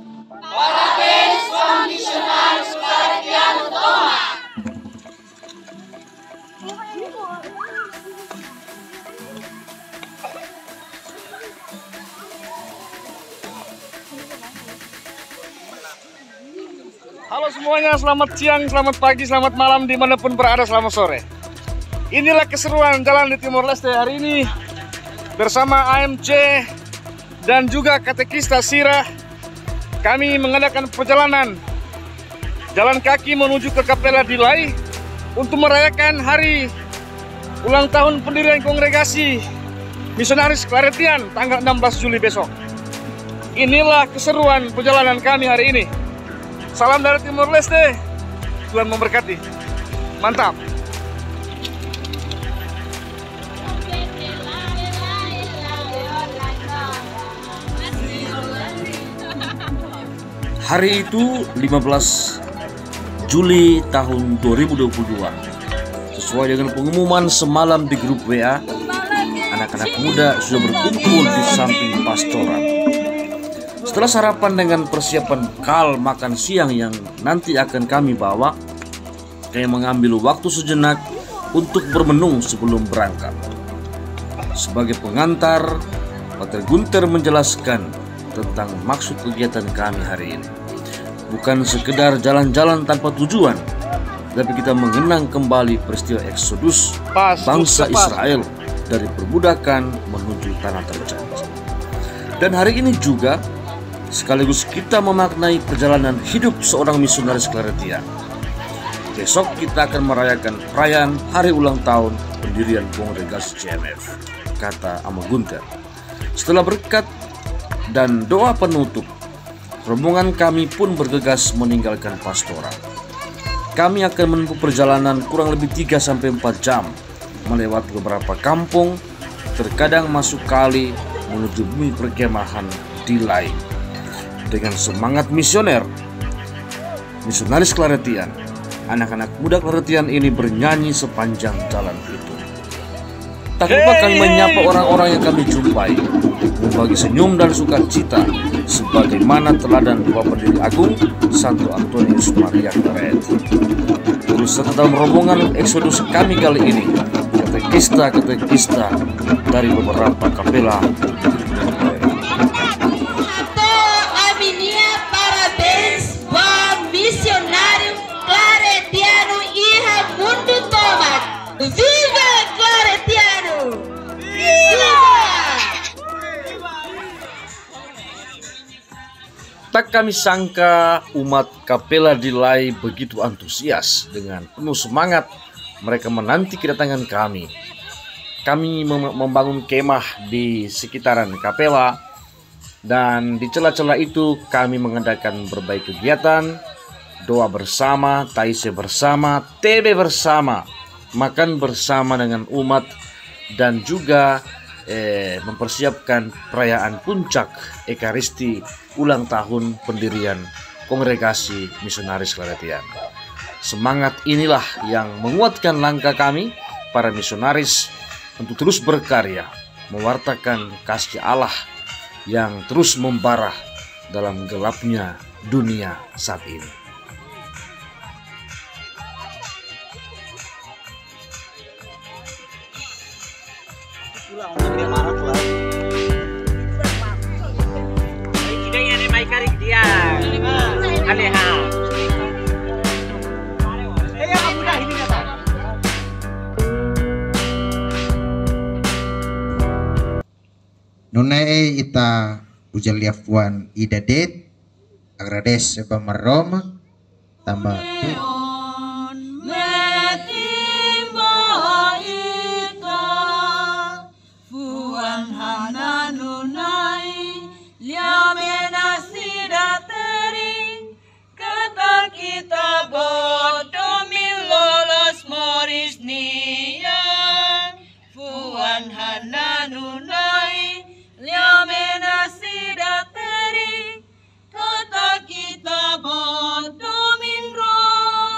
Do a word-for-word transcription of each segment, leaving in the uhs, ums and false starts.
Parabéns, Missionários Claretianos Toma! Halo semuanya, selamat siang, selamat pagi, selamat malam dimanapun berada, selamat sore. Inilah keseruan jalan di Timor Leste hari ini bersama A M C dan juga katekista Sira. Kami mengadakan perjalanan jalan kaki menuju ke Kapela Dilai untuk merayakan hari ulang tahun pendirian Kongregasi Misionaris Claretian tanggal enam belas Juli besok. Inilah keseruan perjalanan kami hari ini. Salam dari Timor Leste, Tuhan memberkati. Mantap. Hari itu lima belas Juli tahun dua ribu dua puluh dua. Sesuai dengan pengumuman semalam di grup W A, anak-anak muda sudah berkumpul di samping pastoran. Setelah sarapan dengan persiapan bekal makan siang yang nanti akan kami bawa, kami mengambil waktu sejenak untuk bermenung sebelum berangkat. Sebagai pengantar, Pater Gunter menjelaskan tentang maksud kegiatan kami hari ini. Bukan sekedar jalan-jalan tanpa tujuan, tapi kita mengenang kembali peristiwa Eksodus bangsa Israel dari perbudakan menuju tanah terjanji. Dan hari ini juga sekaligus kita memaknai perjalanan hidup seorang misionaris Claretian. Besok kita akan merayakan perayaan hari ulang tahun pendirian Kongregasi C M F, kata Ama Gunter. Setelah berkat dan doa penutup, rombongan kami pun bergegas meninggalkan pastoran. Kami akan menempuh perjalanan kurang lebih tiga sampai empat jam, melewati beberapa kampung, terkadang masuk kali menuju bumi perkemahan Dilai. Dengan semangat misioner, misionaris Claretian, anak-anak muda Claretian ini bernyanyi sepanjang jalan itu. Tak lupa kami menyapa orang-orang yang kami jumpai, membagi senyum dan sukacita, sebagaimana teladan dua pendiri agung, Santo Antonius Maria Claret. Turut serta dalam rombongan Eksodus kami kali ini, katekista-katekista dari beberapa kapela. Viva Claretiano! Viva! Tak kami sangka umat Kapela Dilai begitu antusias. Dengan penuh semangat mereka menanti kedatangan kami. Kami mem membangun kemah di sekitaran kapela, dan di celah-celah itu kami mengadakan berbagai kegiatan, doa bersama, taise bersama, T B bersama, makan bersama dengan umat, dan juga eh, mempersiapkan perayaan puncak Ekaristi ulang tahun pendirian Kongregasi Misionaris Claretian. Semangat inilah yang menguatkan langkah kami, para misionaris, untuk terus berkarya, mewartakan kasih Allah yang terus membara dalam gelapnya dunia saat ini. Nunai ita ujaliafuan idadet agrades sebamaroma tambah kita bodoh milolos moris nian fuan hananunai liamena sidateri kata kita bodoh minro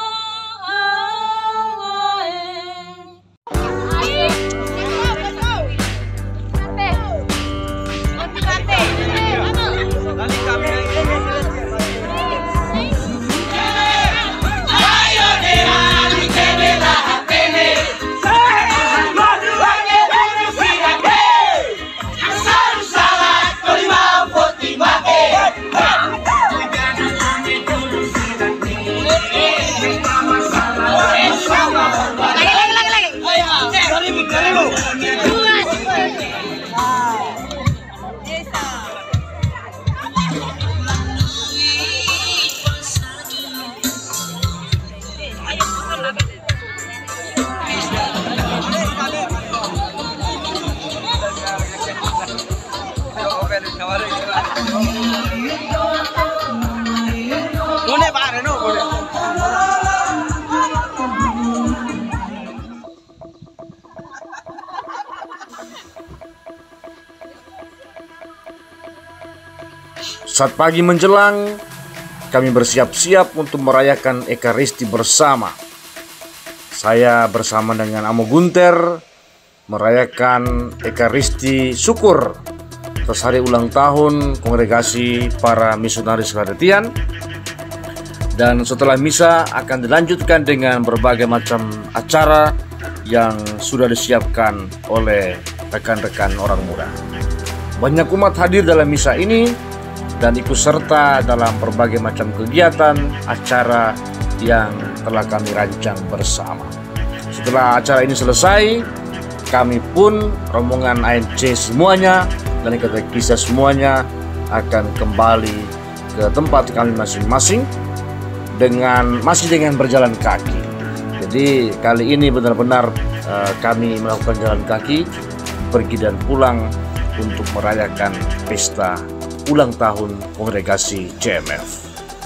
Saat pagi menjelang, kami bersiap-siap untuk merayakan Ekaristi bersama. Saya bersama dengan Amo Gunter merayakan Ekaristi syukur atas hari ulang tahun Kongregasi Para Misionaris Kladetian. Dan setelah misa akan dilanjutkan dengan berbagai macam acara yang sudah disiapkan oleh rekan-rekan orang muda. Banyak umat hadir dalam misa ini dan ikut serta dalam berbagai macam kegiatan acara yang telah kami rancang bersama. Setelah acara ini selesai, kami pun rombongan A M C semuanya dan katekista semuanya akan kembali ke tempat kami masing-masing dengan masih dengan berjalan kaki. Jadi kali ini benar-benar uh, kami melakukan jalan kaki pergi dan pulang untuk merayakan pesta ulang tahun Kongregasi C M F.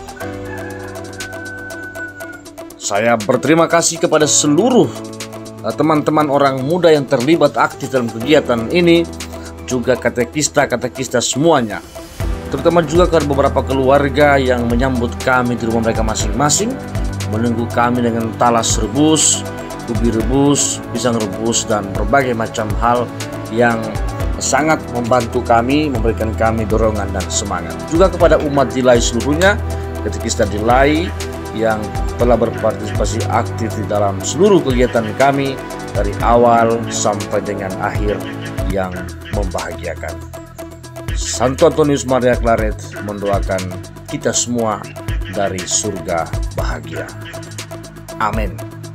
Saya berterima kasih kepada seluruh teman-teman uh, orang muda yang terlibat aktif dalam kegiatan ini, juga katekista-katekista semuanya, terutama juga ke beberapa keluarga yang menyambut kami di rumah mereka masing-masing, menunggu kami dengan talas rebus, ubi rebus, pisang rebus, dan berbagai macam hal yang sangat membantu kami, memberikan kami dorongan dan semangat. Juga kepada umat Dilai seluruhnya, katekista Dilai yang telah berpartisipasi aktif di dalam seluruh kegiatan kami dari awal sampai dengan akhir yang membahagiakan. Santo Antonius Maria Claret mendoakan kita semua dari surga bahagia. Amin.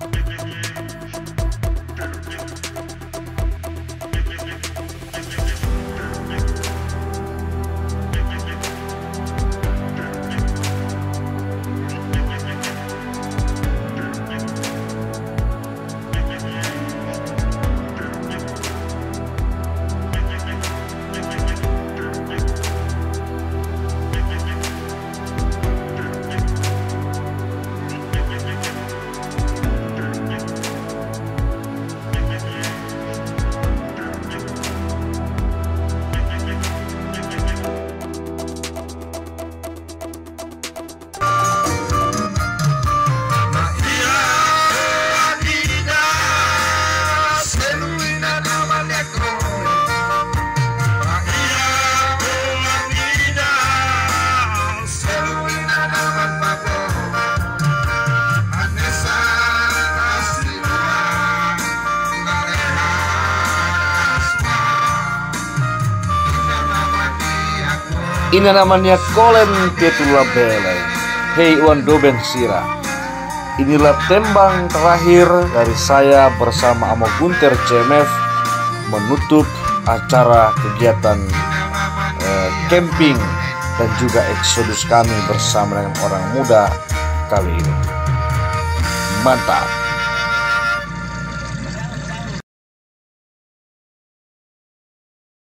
Ini namanya Kolen Ketula Bele. Hei Wan Doben Sira. Inilah tembang terakhir dari saya bersama Amo Gunter C M F menutup acara kegiatan eh, camping dan juga eksodus kami bersama dengan orang muda kali ini. Mantap.